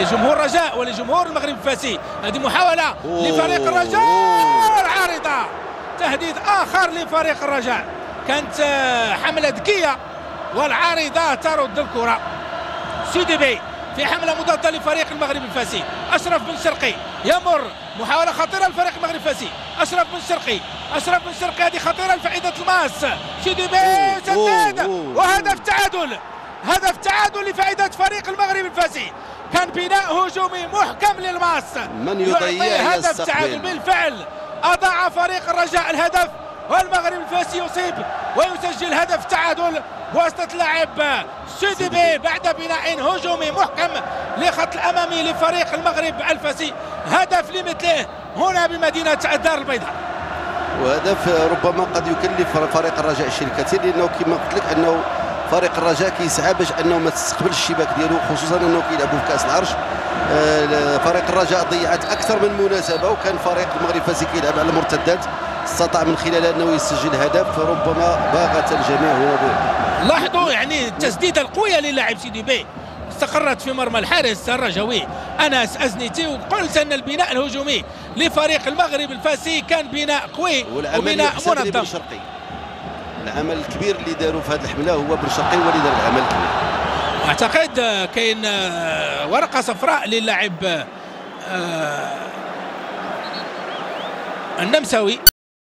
لجمهور الرجاء ولجمهور المغرب الفاسي. هذه محاولة لفريق الرجاء، عارضة، تهديد آخر لفريق الرجاء. كانت حملة ذكية والعارضة ترد الكرة. سيديبي في حملة مضادة لفريق المغرب الفاسي. أشرف بن شرقي يمر، محاولة خطيرة لفريق المغرب الفاسي. أشرف بن شرقي هذه خطيرة لفائدة الماس. سيديبي سدد وهدف تعادل، هدف تعادل لفائدة فريق المغرب الفاسي. كان بناء هجومي محكم للماس، من يضيع هدف تعادل. بالفعل أضاع فريق الرجاء الهدف والمغرب الفاسي يصيب ويسجل هدف تعادل بواسطة اللاعب سيديبي بعد بناء هجومي محكم لخط الأمامي لفريق المغرب الفاسي. هدف لمثله هنا بمدينة الدار البيضاء، وهدف ربما قد يكلف فريق الرجاء الشيء الكثير، لأنه كما قلت لك أنه فريق الرجاء كيسعى باش أنه ما تستقبلش الشباك ديالو، خصوصا أنه كيلعبوا في كأس العرش. فريق الرجاء ضيعت أكثر من مناسبة، وكان فريق المغرب الفاسي كيلعب على المرتدات، استطاع من خلالها أنه يسجل هدف. ربما باغت الجميع هنا لاحظوا يعني التسديدة القوية للاعب سيديبي استقرت في مرمى الحارس الرجوي أنس أزنيتي. وقلت أن البناء الهجومي لفريق المغرب الفاسي كان بناء قوي وبناء منظم. العمل الكبير اللي داروا في هذه الحملة هو بن شرقي هو اللي دار العمل الكبير. أعتقد كاين ورقة صفراء للاعب النمساوي.